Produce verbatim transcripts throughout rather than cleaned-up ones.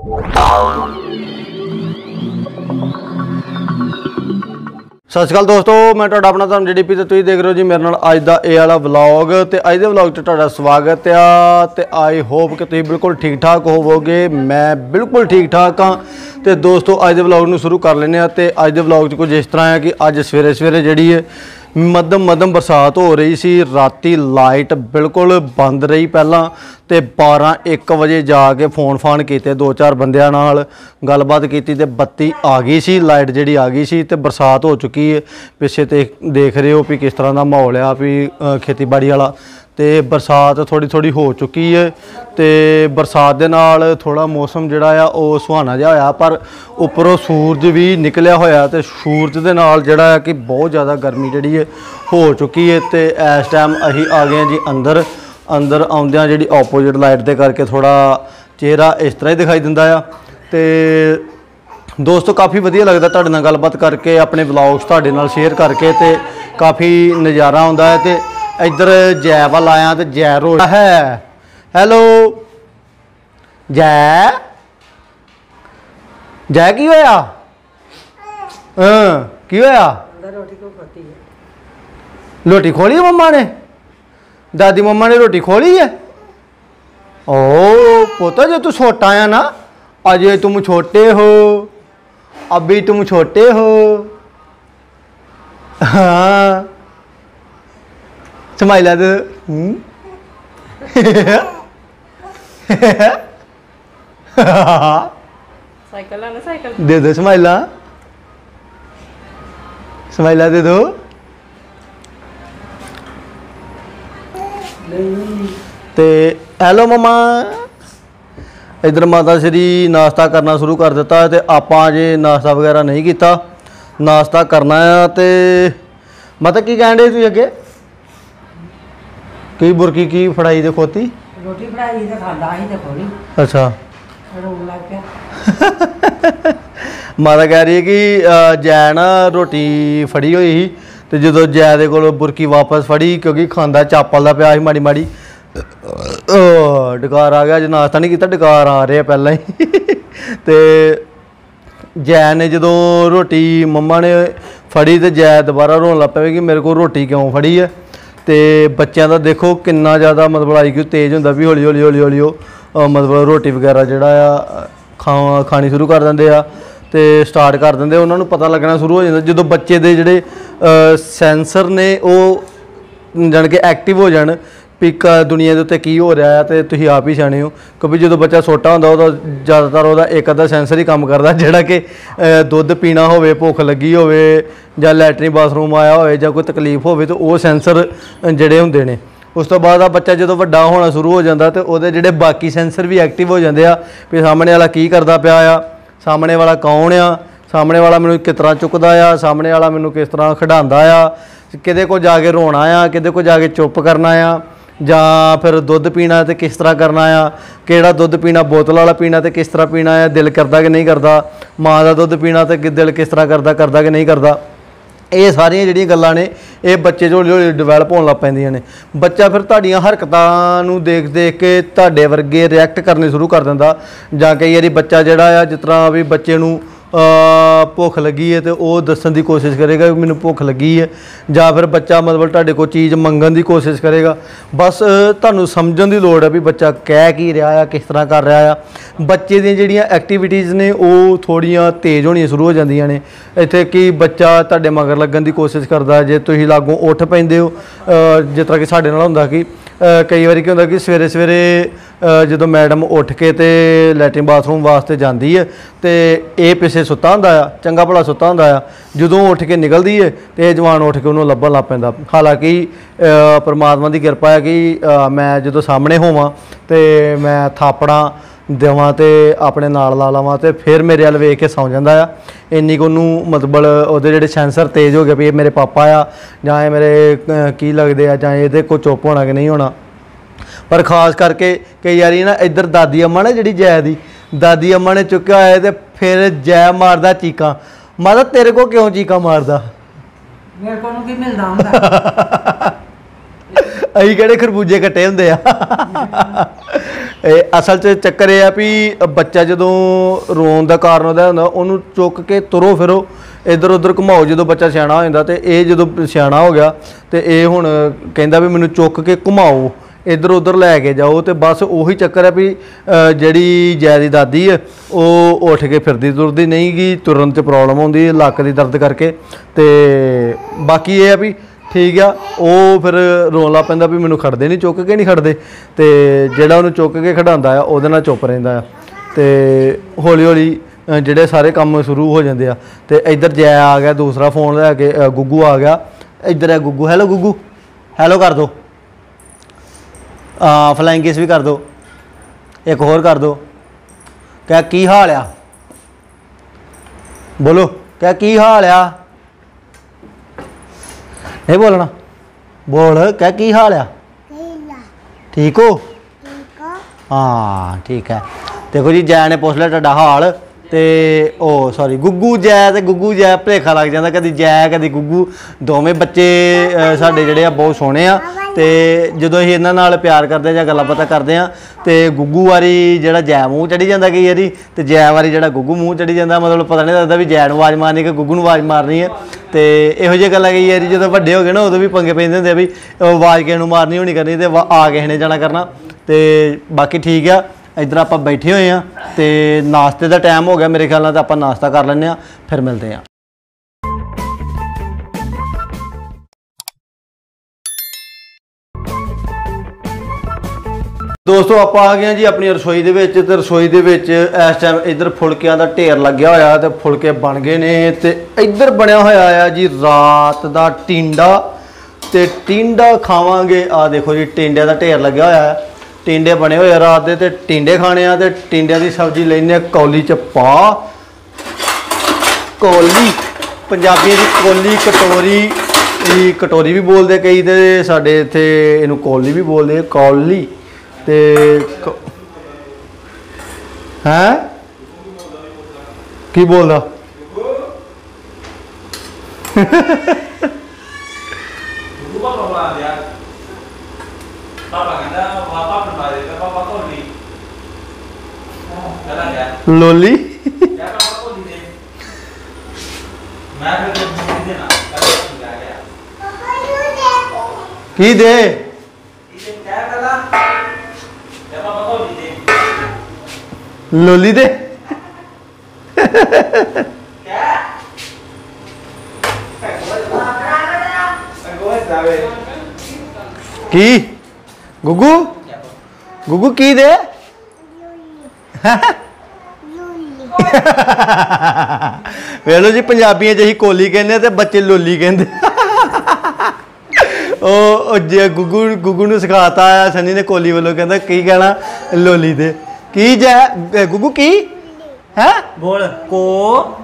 सत श्री अकाल दोस्तों, मैं तुहाडा अपना धर्म जी डी पी ते तुसीं देख रहे हो जी मेरे नाल अज दा ये वाला व्लॉग। ते अज दे व्लॉग च तुहाडा स्वागत आ। ते आई होप कि तुसीं बिल्कुल ठीक ठाक होवोगे। मैं बिल्कुल ठीक ठाक हाँ। तो दोस्तों अज दे व्लॉग नूं शुरू कर लैंदे आ। ते अज दे व्लॉग च कुछ इस तरह है कि अज सवेरे सवेरे जिहड़ी है मध्यम मध्यम बरसात हो रही सी। राती लाइट बिल्कुल बंद रही पहला, तो बारह एक बजे जाके फोन फान किए दो चार बंदियां नाल गलबात की, तो बत्ती आ गई सी, लाइट जिहड़ी आ गई सी। तो बरसात हो चुकी है, पिछे तो देख रहे हो भी किस तरह का माहौल आ भी खेतीबाड़ी वाला। तो बरसात थोड़ी थोड़ी हो चुकी है। तो बरसात के नाल थोड़ा मौसम जिहड़ा आ वो सुहाना जिहा होया, पर उपरों सूरज भी निकलिया होया। तो सूरज के नाल जिहड़ा है कि बहुत ज़्यादा गर्मी जिहड़ी है हो चुकी है। तो इस टाइम असीं आ गए जी अंदर। अंदर आउंदियां जिहड़ी ओपोजिट लाइट दे करके थोड़ा चेहरा इस तरह ही दिखाई दिंदा आ। तो दोस्तों काफ़ी वधिया लगदा तुहाडे नाल गलबात करके, अपने व्लॉग्स तुहाडे नाल शेयर करके, तो काफ़ी नज़ारा आउंदा है। तो इधर जै वाल आया तो जै रो है। हैलो जै, जै की होया? हाँ की होया? रोटी खोली मम्मा ने? दादी मम्मा ने रोटी खोली है? ओ पोता जो तू छोटा है ना, अजय तुम छोटे हो, अभी तुम छोटे हो। हाँ स्माइल है तो साइकिल है ना, साइकिल दे दो स्माइला, स्माइला दे दो। ते हेलो मम्मा। इधर माता श्री नाश्ता करना शुरू कर दिता है। तो आपां अजे नाश्ता वगैरह नहीं किया, नाश्ता करना है। तो माता की कह रहे तुसीं अगे की बुरकी की फड़ाई दे खोती? रोटी फड़ाई ते खांदा ही ते खोली। अच्छा रोन लग गया। माता कह रही है कि जै ना रोटी फड़ी हुई ही, तो जो जै दे कोल बुरकी वापस फड़ी, क्योंकि खांदा चापल दा पिया ही माड़ी माड़ी, डकार आ गया। जो नाश्ता नहीं किया डकार आ रहे पहला ही। तो जै ने जो रोटी मम्मा ने फड़ी तो जै दोबारा रोन लग पे कि मेरे को रोटी क्यों फड़ी है। तो बच्चों का देखो कितना ज़्यादा मतलब आई क्यू तेज़ होंदा भी हौली हौली हौली हौली वो मतलब रोटी वगैरह जिहड़ा आ खा खानी शुरू कर देंगे आ। तो स्टार्ट कर देंगे, उन्होंने पता लगना शुरू हो जाता जो बच्चे दे जिहड़े सेंसर ने वो जान के एक्टिव हो जान भी दुनिया के उत्ते की हो रहा है। तो तुसीं आप ही सियाणे हो, क्योंकि जो बच्चा छोटा होंदा उहदा ज़्यादातर वह एक अद्धा सेंसर ही काम करता, जिहड़ा कि दुध पीना होवे, भुख लगी होवे, जां लैटरिन बाथरूम आया होवे, जां कोई तकलीफ होवे, तो वो सेंसर जिहड़े हुंदे ने। उस तो बाद बच्चा जो वड्डा होना शुरू हो जाता तो वो जिहड़े बाकी सेंसर भी एक्टिव हो जाते हैं भी सामने वाला की करता पिया आ, सामने वाला कौन आ, सामने वाला मैनू किस तरह चुकदा आ, सामने वाला मैनू किस तरह खिडांदा आ, किदे को जाके रोना आ, किदे को जाके चुप करना आ, जां फिर दुध पीना तो किस तरह करना आ, किहड़ा दुध पीना, बोतल वाला पीना तो किस तरह पीना है, दिल करता कि नहीं करता, माँ का दुध पीना तो दिल किस तरह करता करता कि नहीं करता। ये सारिया जिहड़ियां गल्लां ने ये बच्चे हौली हौली डिवेलप होने लग पैंदियां ने। बच्चा फिर तुहाडीआं हरकतां नूं देख देख के तुहाडे वर्गे रिएक्ट करने शुरू कर दिंदा। जां कई वारी बच्चा जिहड़ा आ जिस तरह भी बच्चे नूं भुख लगी है तो वह दसन की कोशिश करेगा कि मैनू भुख लगी है, जां फिर बच्चा मतलब तुहाडे कोल चीज़ मंगन की कोशिश करेगा। बस तुहानूं समझण की लोड़ है भी बच्चा कह की रहा है, किस तरह कर रहा है। बच्चे दी जिहड़ियां एक्टिविटीज़ ने वो थोड़ियां तेज़ होणियां शुरू हो जांदियां ने। इत्थे कि बच्चा तुहाडे मगर लगन की कोशिश करदा, जे तुसीं लागों उठ पैंदे हो, जिस तरह कि साडे नाल हुंदा कि कई बार की होंदा कि सवेरे सवेरे जो मैडम उठ के तो लैटरिन बाथरूम वास्ते जाती है तो ये पिछे सुता हुंदा आ, चंगा भला सुता हुंदा आ, जदों उठ के निकलदी है तो यह जवान उठ के उन्होंने लभन लग पैंदा। हालांकि परमात्मा की कृपा है कि मैं जो सामने होवां तो मैं थापड़ा देवां तो अपने नाल ला लवां तो फिर मेरे वाल वेख के सौ जांदा आ। इन्नी को मतलब उहदे जिहड़े सेंसर तेज़ हो गए भी मेरे पापा आ जां ये मेरे की लगदे आ, जां इहदे को चुप होना कि नहीं होना। पर खास करके कई बारी ना इधर दादी अम्मा ने जिहड़ी जै दी दादी अम्मा ने चुक्या होया तो फिर जै मारदा चीकां। माता तेरे को क्यों चीकां मारदा? मेरे को की मिलदा हुंदा। असीं किहड़े खरबूजे कट्टे हुंदे आ। ਇਹ ਅਸਲ 'ਚ ਚੱਕਰ ਇਹ ਆ ਵੀ ਬੱਚਾ ਜਦੋਂ ਰੋਣ ਦਾ ਕਾਰਨ ਉਹਦਾ ਹੁੰਦਾ ਉਹਨੂੰ ਚੁੱਕ ਕੇ ਤੁਰੋ ਫਿਰੋ ਇੱਧਰ ਉੱਧਰ ਘੁਮਾਓ ਜਦੋਂ ਬੱਚਾ ਸਿਆਣਾ ਹੋ ਜਾਂਦਾ। ਤੇ ਇਹ ਜਦੋਂ ਸਿਆਣਾ ਹੋ ਗਿਆ ਤੇ ਇਹ ਹੁਣ ਕਹਿੰਦਾ ਵੀ ਮੈਨੂੰ ਚੁੱਕ ਕੇ ਘੁਮਾਓ ਇੱਧਰ ਉੱਧਰ ਲੈ ਕੇ ਜਾਓ। ਤੇ ਬਸ ਉਹੀ ਚੱਕਰ ਹੈ ਵੀ ਜਿਹੜੀ ਜੈ ਦੀ ਦਾਦੀ ਹੈ ਉਹ ਉੱਠ ਕੇ ਫਿਰਦੀ ਤੁਰਦੀ ਨਹੀਂ ਗੀ, ਤੁਰਨ 'ਚ ਪ੍ਰੋਬਲਮ ਆਉਂਦੀ ਲੱਕ ਦੀ ਦਰਦ ਕਰਕੇ। ਤੇ ਬਾਕੀ ਇਹ ਆ ਵੀ ਠੀਕ ਆ ਉਹ ਫਿਰ ਰੋਣ ਲੱਗ ਪੈਂਦਾ ਵੀ ਮੈਨੂੰ ਖੜਦੇ ਨਹੀਂ, ਚੁੱਕ ਕੇ ਨਹੀਂ ਖੜਦੇ। ਤੇ ਜਿਹੜਾ ਉਹਨੂੰ ਚੁੱਕ ਕੇ ਖਿਡਾਉਂਦਾ ਆ ਉਹਦੇ ਨਾਲ ਚੁੱਪ ਰਹਿੰਦਾ ਆ। ਤੇ ਹੌਲੀ ਹੌਲੀ ਜਿਹੜੇ ਸਾਰੇ ਕੰਮ ਸ਼ੁਰੂ ਹੋ ਜਾਂਦੇ ਆ। ਤੇ ਇੱਧਰ ਜੈ ਆ ਗਿਆ ਦੂਸਰਾ ਫੋਨ ਲੈ ਕੇ, ਗੁੱਗੂ ਆ ਗਿਆ ਇੱਧਰ ਹੈ ਗੁੱਗੂ। ਹੈਲੋ ਗੁੱਗੂ, ਹੈਲੋ ਕਰ ਦਿਓ, ਫਲਾਈਂਗ ਕਿਸ ਵੀ ਕਰ ਦਿਓ, ਇੱਕ ਹੋਰ ਕਰ ਦਿਓ। ਕਹਿ ਕੀ ਹਾਲ ਆ, ਬੋਲੋ ਕਹਿ ਕੀ ਹਾਲ ਆ, ਨਹੀਂ ਬੋਲਣਾ, ਬੋਲ ਕਹਿ ਕੀ ਹਾਲ ਆ, ਠੀਕ ਹੋ? ਹਾਂ ਠੀਕ ਹੈ। ਦੇਖੋ ਜੀ ਜੈ ਨੇ ਪੁੱਛ ਲਿਆ ਤੁਹਾਡਾ ਹਾਲ। ਤੇ ਉਹ ਸੌਰੀ ਗੁੱਗੂ ਜੈ ਤੇ ਗੁੱਗੂ ਜੈ ਭੁਲੇਖਾ ਲੱਗ ਜਾਂਦਾ, ਕਦੀ ਜੈ ਕਦੀ ਗੁੱਗੂ। ਦੋਵੇਂ ਬੱਚੇ ਸਾਡੇ ਜਿਹੜੇ ਆ ਬਹੁਤ ਸੋਹਣੇ ਆ। ਤੇ ਜਦੋਂ ਅਸੀਂ ਇਹਨਾਂ ਨਾਲ ਪਿਆਰ ਕਰਦੇ ਜਾਂ ਗੱਲਾਂ ਬਾਤਾਂ ਕਰਦੇ ਆ ਤੇ ਗੁੱਗੂ ਵਾਰੀ ਜਿਹੜਾ ਜੈ ਮੂੰਹ ਚੜੀ ਜਾਂਦਾ ਕਈ ਵਾਰੀ, ਤੇ ਜੈ ਵਾਰੀ ਜਿਹੜਾ ਗੁੱਗੂ ਮੂੰਹ ਚੜੀ ਜਾਂਦਾ। ਮਤਲਬ ਪਤਾ ਨਹੀਂ ਲੱਗਦਾ ਵੀ ਜੈ ਨੂੰ ਆਵਾਜ਼ ਮਾਰਨੀ ਕਿ ਗੁੱਗੂ ਨੂੰ ਆਵਾਜ਼ ਮਾਰਨੀ ਹੈ। ਤੇ ਇਹੋ ਜਿਹੀਆਂ ਗੱਲਾਂ ਕਈ ਵਾਰੀ ਜਦੋਂ ਵੱਡੇ ਹੋ ਗਏ ਨਾ ਉਦੋਂ ਵੀ ਪੰਗੇ ਪੈਂਦੇ ਹੁੰਦੇ ਆ ਵੀ ਆਵਾਜ਼ ਕਿਸੇ ਨੂੰ ਮਾਰਨੀ ਹੋਣੀ ਕਰਨੀ ਤੇ ਆ ਕਿਸੇ ਨੇ ਜਾਣਾ ਕਰਨਾ। ਤੇ ਬਾਕੀ ਠੀਕ ਆ। ਇੱਧਰ ਆਪਾਂ ਬੈਠੇ ਹੋਏ ਆ ਤੇ ਨਾਸ਼ਤੇ ਦਾ ਟਾਈਮ ਹੋ ਗਿਆ ਮੇਰੇ ਖਿਆਲ ਨਾਲ, ਤਾਂ ਆਪਾਂ ਨਾਸ਼ਤਾ ਕਰ ਲੈਂਦੇ ਆ ਫਿਰ ਮਿਲਦੇ ਆ। ਦੋਸਤੋ ਆਪਾਂ ਆ ਗਏ ਜੀ ਆਪਣੀ ਰਸੋਈ ਦੇ ਵਿੱਚ। ਤੇ ਰਸੋਈ ਦੇ ਵਿੱਚ ਇਸ ਟਾਈਮ ਇੱਧਰ ਫੁਲਕਿਆਂ ਦਾ ਢੇਰ ਲੱਗਿਆ ਹੋਇਆ ਤੇ ਫੁਲਕੇ ਬਣ ਗਏ ਨੇ। ਤੇ ਇੱਧਰ ਬਣਿਆ ਹੋਇਆ ਆ ਜੀ ਰਾਤ ਦਾ ਟਿੰਡਾ। ਤੇ ਟਿੰਡਾ ਖਾਵਾਂਗੇ। ਆ ਦੇਖੋ ਜੀ ਟਿੰਡਿਆਂ ਦਾ ਢੇਰ ਲੱਗਿਆ ਹੋਇਆ ਹੈ, ਟਿੰਡੇ ਬਣੇ ਹੋਏ ਰਾਤ ਦੇ। ਤੇ ਟਿੰਡੇ ਖਾਣੇ ਆ ਤੇ ਟਿੰਡਿਆਂ ਦੀ ਸਬਜ਼ੀ ਲੈਣੇ ਆ ਕੌਲੀ 'ਚ ਪਾ। ਕੌਲੀ ਪੰਜਾਬੀਆਂ ਦੀ ਕੌਲੀ, ਕਟੋਰੀ, ਇਹ ਕਟੋਰੀ ਵੀ ਬੋਲਦੇ ਕਈ, ਤੇ ਸਾਡੇ ਇੱਥੇ ਇਹਨੂੰ ਕੌਲੀ ਵੀ ਬੋਲਦੇ ਕੌਲੀ। ਤੇ ਹੈ ਕੀ ਬੋਲਦਾ ਲੋਲੀ ਕੀ ਦੇ ਲੋਲੀ ਦੇ ਕੀ ਗੁੱਗੂ ਗੁੱਗੂ ਕੀ ਦੇ ਵੇਖ ਲਓ ਜੀ ਪੰਜਾਬੀਆਂ 'ਚ ਅਸੀਂ ਕੋਲੀ ਕਹਿੰਦੇ ਤੇ ਬੱਚੇ ਲੋਲੀ ਕਹਿੰਦੇ। ਉਹ ਜੇ ਗੁੱਗੂ ਗੁੱਗੂ ਨੂੰ ਸਿਖਾਤਾ ਆ ਸਨੀ ਨੇ ਕੋਲੀ ਵੱਲੋਂ, ਕਹਿੰਦਾ ਕੀ ਕਹਿਣਾ ਲੋਲੀ ਦੇ। ਕੀ ਜੈ ਗੁੱਗੂ ਕੀ ਹੈ ਬੋਲ? ਕੋ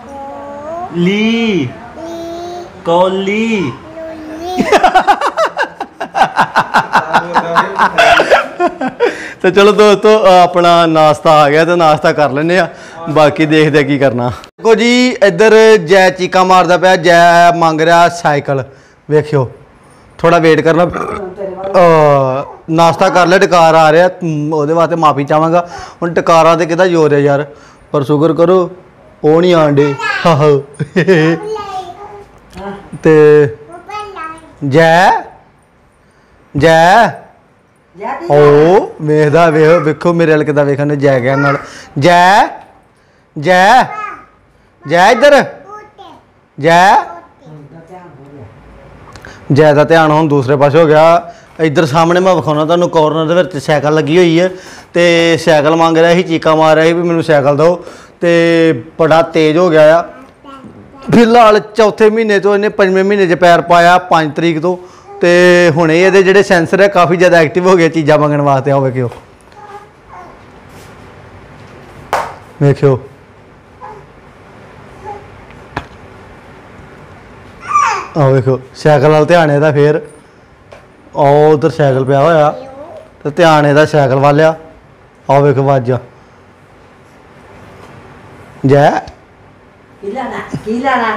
ਲੀ ਕੋਲੀ। ਤੇ ਚਲੋ ਦੋਸਤੋ ਆਪਣਾ ਨਾਸ਼ਤਾ ਆ ਗਿਆ ਤੇ ਨਾਸ਼ਤਾ ਕਰ ਲੈਂਦੇ ਆ, ਬਾਕੀ ਦੇਖਦੇ ਆ ਕੀ ਕਰਨਾ। ਦੇਖੋ ਜੀ ਇੱਧਰ ਜੈ ਚੀਕਾ ਮਾਰਦਾ ਪਿਆ, ਜੈ ਮੰਗ ਰਿਹਾ ਸਾਈਕਲ। ਵੇਖਿਓ ਥੋੜਾ ਵੇਟ ਕਰਨਾ। ਨਾਸ਼ਤਾ ਕਰ ਲਿਆ, ਟਕਾਰ ਆ ਰਿਹਾ, ਉਹਦੇ ਵਾਸਤੇ ਮਾਫੀ ਚਾਹਾਂਗਾ। ਹੁਣ ਟਕਾਰਾਂ ਤੇ ਕਿਹਦਾ ਜ਼ੋਰ ਹੈ ਯਾਰ, ਪਰ ਸ਼ੁਕਰ ਕਰੋ ਉਹ ਨਹੀਂ ਆਂਡੇ। ਤੇ ਜੈ ਜੈ ਓ ਵੇਖਦਾ ਵੇਖ ਵੇਖੋ ਮੇਰੇ ਵੱਲ ਕਿੱਦਾਂ ਵੇਖਣ ਨੂੰ ਜੈ ਕਹਿਣ ਨਾਲ। ਜੈ ਜੈ ਜੈ ਇੱਧਰ ਜੈ ਜੈ ਦਾ ਧਿਆਨ ਹੁਣ ਦੂਸਰੇ ਪਾਸੇ ਹੋ ਗਿਆ। ਇੱਧਰ ਸਾਹਮਣੇ ਮੈਂ ਵਿਖਾਉਣਾ ਤੁਹਾਨੂੰ ਕੋਰਨਰ ਦੇ ਵਿੱਚ ਸਾਈਕਲ ਲੱਗੀ ਹੋਈ ਹੈ ਤੇ ਸਾਈਕਲ ਮੰਗ ਰਿਹਾ ਸੀ, ਚੀਕਾ ਮਾਰ ਰਿਹਾ ਸੀ ਵੀ ਮੈਨੂੰ ਸਾਈਕਲ ਦਿਓ। ਤੇ ਬੜਾ ਤੇਜ਼ ਹੋ ਗਿਆ ਆ। ਫਿਲਹਾਲ ਚੌਥੇ ਮਹੀਨੇ ਤੋਂ ਇਹਨੇ ਪੰਜਵੇਂ ਮਹੀਨੇ 'ਚ ਪੈਰ ਪਾਇਆ, ਪੰਜ ਤਰੀਕ ਤੋਂ। ਤੇ ਹੁਣੇ ਇਹਦੇ ਜਿਹੜੇ ਸੈਂਸਰ ਹੈ ਕਾਫੀ ਜ਼ਿਆਦਾ ਐਕਟਿਵ ਹੋ ਗਏ ਚੀਜ਼ਾਂ ਮੰਗਣ ਵਾਸਤੇ। ਆਓ ਵੇਖਿਓ ਵੇਖਿਓ ਆਹ ਵੇਖੋ ਸਾਈਕਲ ਵੱਲ ਧਿਆਨ ਇਹਦਾ। ਫੇਰ ਆਹ ਉਧਰ ਸਾਈਕਲ ਪਿਆ ਹੋਇਆ ਤੇ ਧਿਆਨ ਇਹਦਾ ਸਾਈਕਲ ਵੱਲ ਆ। ਆਹ ਵੇਖੋ ਵਾਜਾ ਜੈ ਕੀ ਲੈਣਾ ਕੀ ਲੈਣਾ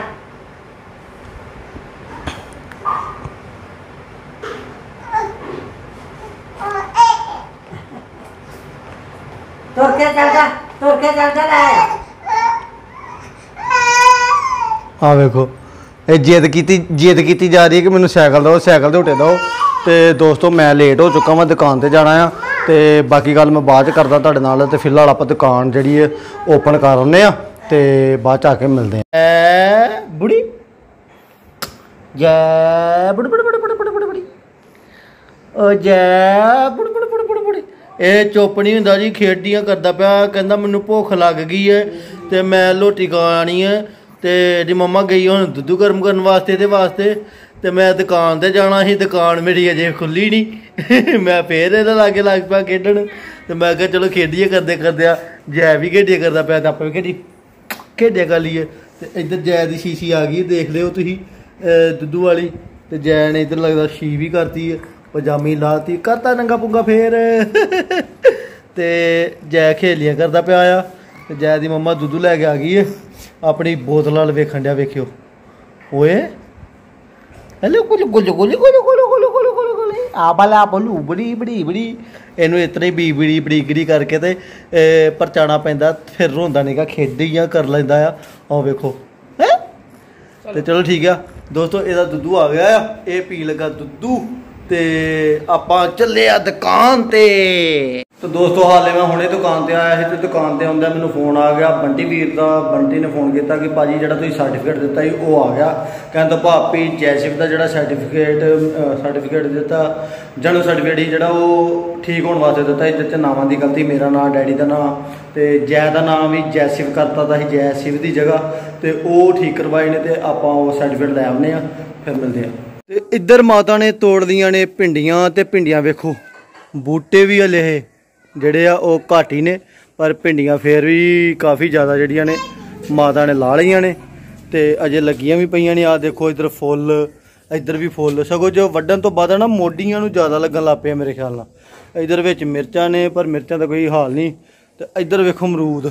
ਤੁਰ ਕੇ ਚੱਲ ਜਾ ਤੁਰ ਕੇ ਚੱਲ ਜਾ ਲੈ ਆ ਵੇਖੋ ਇਹ ਜਿੱਦ ਕੀਤੀ ਜਿੱਦ ਕੀਤੀ ਜਾ ਰਹੀ ਹੈ कि मैंने साइकिल दो साइकिल ਦੇ ਝੂਟੇ दो। तो दोस्तों मैं लेट हो चुका मैं दुकान पर जाना आ तो बाकी गल मैं बाद च करदा तुहाडे नाल। ते फिलहाल आप दुकान जिहड़ी है ओपन कर आने आ ते बाद च आके मिलते हैं। बुढ़ी जय बुढ़ बुढ़ बुढ़ बुढ़ बुढ़ बुढ़ बुढ़ी ओ जय बुढ़ बुढ़ बुढ़ बुढ़ बुढ़ी ਇਹ ਚੁੱਪ ਨਹੀਂ ਹੁੰਦਾ ਜੀ ਖੇਡੀਆਂ ਕਰਦਾ ਪਿਆ ਕਹਿੰਦਾ ਮੈਨੂੰ ਭੁੱਖ ਲੱਗ ਗਈ ਹੈ ਤੇ ਮੈਂ ਰੋਟੀ ਖਾਣੀ ਹੈ ਤੇ ਦੀ ਮੰਮਾ ਗਈ ਹੁਣ ਦੁੱਧ ਗਰਮ ਕਰਨ ਵਾਸਤੇ ਇਹਦੇ ਵਾਸਤੇ ਤੇ ਮੈਂ ਦੁਕਾਨ ਤੇ ਜਾਣਾ ਸੀ ਦੁਕਾਨ ਮੇਰੀ ਅਜੇ ਖੁੱਲੀ ਨਹੀਂ ਮੈਂ ਫੇਰ ਇਹਦੇ ਲਾਗੇ ਲੱਗ ਪਿਆ ਖੇਡਣ ਤੇ ਮੈਂ ਕਿਹਾ ਚਲੋ ਖੇਡੀਏ ਕਰਦੇ ਕਰਦੇ ਆ ਜੈ ਵੀ ਖੇਡੀਆਂ ਕਰਦਾ ਪਿਆ ਤੇ ਆਪਾਂ ਵੀ ਖੇਡੀ ਖੇਡਿਆ ਕਰ ਲਈਏ ਤੇ ਇੱਧਰ ਜੈ ਦੀ ਸ਼ੀਸ਼ੀ ਆ ਗਈ ਦੇਖ ਲਿਓ ਤੁਸੀਂ ਦੁੱਧੂ ਵਾਲੀ ਤੇ ਜੈ ਨੇ ਇੱਧਰ ਲੱਗਦਾ ਸ਼ੀ ਵੀ ਕਰਤੀ ਹੈ पजामी लाती करता नंगा पुंगा फिर ते जै खेलियां करता पिया आ जै दी मम्मा दुद्धू लैके आ गई है अपनी बोतल वाल वेखन दिया वेखियो ओए हेलो कुल कुल कुल कुल कुल कुल कुल कुल कुल आ बाला बोलू बड़ी बड़ी बड़ी इनू इतना ही बी बड़ी बड़ीगरी करके ते परचाना पैंदा फिर रोंदा नहीं गा खेडियां कर लैंदा आ आओ वेखो है ते चलो ठीक है दोस्तों इहदा दुद्धू आ गया ये पी लगा दुद्धू ਤੇ ਆਪਾਂ ਚੱਲੇ ਆ ਦੁਕਾਨ ਤੇ। तो दोस्तों हाले मैं हुणे दुकान ते आया तो दुकान ते आउंदा मैनूं फोन आ गया बंटी वीर का। बंटी ने फोन किया कि भाजी जिहड़ा तुसीं सर्टिफिकेट दिता ही वो आ गया कहंदा भापी जैसिफ का जिहड़ा सर्टिफिकेट सर्टिफिकेट दिता जन्म सर्टिफिकेट ही जिहड़ा वो ठीक होने वास्ते दिता जिस च नावां दी गलती मेरा नाम डैडी का नाम तो जै का नाम भी जैसिफ करता था जैसिफ की जगह तो वो ठीक करवाए ने तो आपां वो सर्टिफिकेट लै आउने आ फिर मिलते हैं। ਤੇ ਇੱਧਰ ਮਾਤਾ ਨੇ ਤੋੜ ਦੀਆਂ ਨੇ ਭਿੰਡੀਆਂ ਤੇ ਭਿੰਡੀਆਂ ਵੇਖੋ ਬੂਟੇ ਵੀ ਹਲੇ ਜਿਹੜੇ ਆ ਉਹ ਘੱਟ ਹੀ ਨੇ ਪਰ ਭਿੰਡੀਆਂ ਫੇਰ ਵੀ ਕਾਫੀ ਜ਼ਿਆਦਾ ਜਿਹੜੀਆਂ ਨੇ ਮਾਤਾ ਨੇ ਲਾ ਲਈਆਂ ਨੇ ਤੇ ਅਜੇ ਲੱਗੀਆਂ ਵੀ ਪਈਆਂ ਨੇ। ਆ ਦੇਖੋ ਇੱਧਰ ਫੁੱਲ ਇੱਧਰ ਵੀ ਫੁੱਲ ਸਗੋਂ ਜੋ ਵੱਢਣ ਤੋਂ ਬਾਅਦ ਨਾ ਮੋਢੀਆਂ ਨੂੰ ਜ਼ਿਆਦਾ ਲੱਗਣ ਲੱਗ ਪਏ ਮੇਰੇ ਖਿਆਲ ਨਾਲ। ਇੱਧਰ ਵਿੱਚ ਮਿਰਚਾਂ ਨੇ ਪਰ ਮਿਰਚਾਂ ਦਾ ਕੋਈ ਹਾਲ ਨਹੀਂ। ਤੇ ਇੱਧਰ ਵੇਖੋ ਅਮਰੂਦ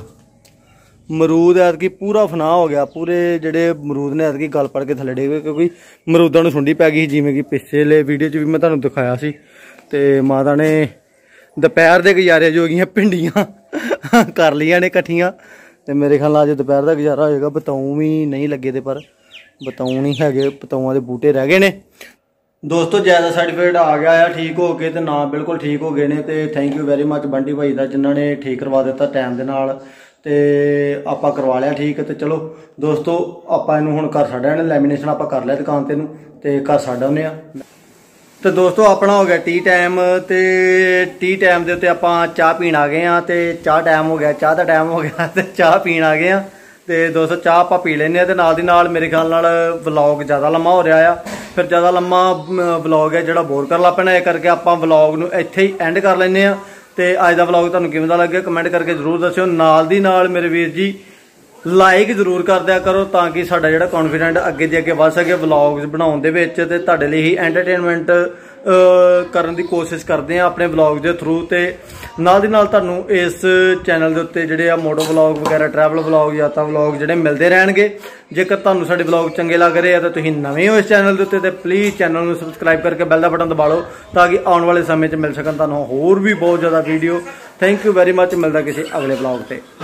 ਮਰੂਦ ਐਤਕੀ ਪੂਰਾ ਫਨਾਹ ਹੋ ਗਿਆ ਪੂਰੇ ਜਿਹੜੇ ਅਮਰੂਦ ਨੇ ਐਤਕੀ ਗਲ ਪੜ ਕੇ ਥੱਲੇ ਡੇ ਗਏ ਕਿਉਂਕਿ ਅਮਰੂਦਾਂ ਨੂੰ ਸੁੰਡੀ ਪੈ ਗਈ ਜਿਵੇਂ ਕਿ ਪਿਛਲੇ ਵੀਡੀਓ 'ਚ ਵੀ ਮੈਂ ਤੁਹਾਨੂੰ ਦਿਖਾਇਆ ਸੀ। ਤੇ ਮਾਤਾ ਨੇ ਦੁਪਹਿਰ ਦੇ ਗੁਜ਼ਾਰੇ ਜੋ ਗਈਆਂ ਭਿੰਡੀਆਂ ਕਰ ਲਈਆਂ ਨੇ ਇਕੱਠੀਆਂ ਤੇ ਮੇਰੇ ਖਿਆਲ ਨਾਲ ਅੱਜ ਦੁਪਹਿਰ ਦਾ ਗੁਜ਼ਾਰਾ ਹੋਏਗਾ। ਬਤਾਊਂ ਵੀ ਨਹੀਂ ਲੱਗੇ ਤੇ ਪਰ ਬਤਾਊਂ ਨਹੀਂ ਹੈਗੇ ਬਤਾਊਆਂ ਦੇ ਬੂਟੇ ਰਹਿ ਗਏ ਨੇ। ਦੋਸਤੋ ਜ਼ਿਆਦਾ ਸਰਟੀਫਿਕੇਟ ਆ ਗਿਆ ਆ ਠੀਕ ਹੋ ਕੇ ਤੇ ਨਾ ਬਿਲਕੁਲ ਠੀਕ ਹੋ ਗਏ ਨੇ ਤੇ thank you very much Bunty ਭਾਈ ਦਾ ਜਿਨ੍ਹਾਂ ਨੇ ਠੀਕ ਕਰਵਾ ਦਿੱਤਾ ਟਾਈਮ ਦੇ ਨਾਲ ਤੇ ਆਪਾਂ ਕਰਵਾ ਲਿਆ ਠੀਕ। ਤੇ ਚਲੋ ਦੋਸਤੋ ਆਪਾਂ ਇਹਨੂੰ ਹੁਣ ਘਰ ਛੱਡ ਆਣੇ ਲੈਮੀਨੇਸ਼ਨ ਆਪਾਂ ਕਰ ਲਿਆ ਦੁਕਾਨ ਤੇ ਨੂੰ ਤੇ ਘਰ ਛੱਡ ਆਉਂਦੇ ਆ। ਤੇ ਦੋਸਤੋ ਆਪਣਾ ਹੋ ਗਿਆ ਟੀ ਟਾਈਮ ਤੇ ਟੀ ਟਾਈਮ ਦੇ ਉੱਤੇ ਆਪਾਂ ਚਾਹ ਪੀਣ ਆ ਗਏ ਆ ਤੇ ਚਾਹ ਟਾਈਮ ਹੋ ਗਿਆ ਚਾਹ ਦਾ ਟਾਈਮ ਹੋ ਗਿਆ ਤੇ ਚਾਹ ਪੀਣ ਆ ਗਏ ਆ। ਤੇ ਦੋਸਤੋ ਚਾਹ ਆਪਾਂ ਪੀ ਲੈਂਦੇ ਆ ਤੇ ਨਾਲ ਦੀ ਨਾਲ ਮੇਰੇ ਖਿਆਲ ਨਾਲ ਵਲੌਗ ਜ਼ਿਆਦਾ ਲੰਮਾ ਹੋ ਰਿਹਾ ਆ ਫਿਰ ਜ਼ਿਆਦਾ ਲੰਮਾ ਵਲੌਗ ਹੈ ਜਿਹੜਾ ਬੋਰ ਕਰ ਲਾ ਪੈਣਾ ਇਹ ਕਰਕੇ ਆਪਾਂ ਵਲੌਗ ਨੂੰ ਇੱਥੇ ਹੀ ਐਂਡ ਕਰ ਲੈਂਦੇ ਆ। ਤੇ ਅੱਜ ਦਾ ਵਲੌਗ ਤੁਹਾਨੂੰ ਕਿਵੇਂ ਦਾ ਲੱਗਿਆ ਕਮੈਂਟ ਕਰਕੇ ਜ਼ਰੂਰ ਦੱਸਿਓ। ਨਾਲ ਦੀ ਨਾਲ ਮੇਰੇ ਵੀਰ ਜੀ ਲਾਈਕ ਜ਼ਰੂਰ ਕਰ ਦਿਆ ਕਰੋ ਤਾਂ ਕਿ ਸਾਡਾ ਜਿਹੜਾ ਕੌਨਫੀਡੈਂਟ ਅੱਗੇ ਦੀ ਅੱਗੇ ਵੱਧ ਸਕੇ ਵਲੌਗਸ ਬਣਾਉਣ ਦੇ ਵਿੱਚ ਤੇ ਤੁਹਾਡੇ ਲਈ ਹੀ ਐਂਟਰਟੇਨਮੈਂਟ ਕਰਨ ਦੀ ਕੋਸ਼ਿਸ਼ ਕਰਦੇ ਆ ਆਪਣੇ ਵਲੌਗ ਦੇ ਥਰੂ। ਤੇ ਨਾਲ ਦੀ ਨਾਲ ਤੁਹਾਨੂੰ ਇਸ ਚੈਨਲ ਦੇ ਉੱਤੇ ਜਿਹੜੇ ਆ ਮੋਟੋ ਵਲੌਗ ਵਗੈਰਾ ਟਰੈਵਲ ਵਲੌਗ ਯਾਤਰਾ ਵਲੌਗ ਜਿਹੜੇ ਮਿਲਦੇ ਰਹਿਣਗੇ। ਜੇਕਰ ਤੁਹਾਨੂੰ ਸਾਡੇ ਵਲੌਗ ਚੰਗੇ ਲੱਗ ਰਹੇ ਆ ਤਾਂ ਤੁਸੀਂ ਨਵੇਂ ਹੋ ਇਸ ਚੈਨਲ ਦੇ ਉੱਤੇ ਤੇ ਪਲੀਜ਼ ਚੈਨਲ ਨੂੰ ਸਬਸਕ੍ਰਾਈਬ ਕਰਕੇ ਬੈਲ ਦਾ ਬਟਨ ਦਬਾ ਲਓ ਤਾਂ ਕਿ ਆਉਣ ਵਾਲੇ ਸਮੇਂ 'ਚ ਮਿਲ ਸਕਣ ਤੁਹਾਨੂੰ ਹੋਰ ਵੀ ਬਹੁਤ ਜ਼ਿਆਦਾ video. Thank you very much ਮਿਲਦਾ ਕਿਸੇ ਅਗਲੇ ਵਲੌਗ ਤੇ।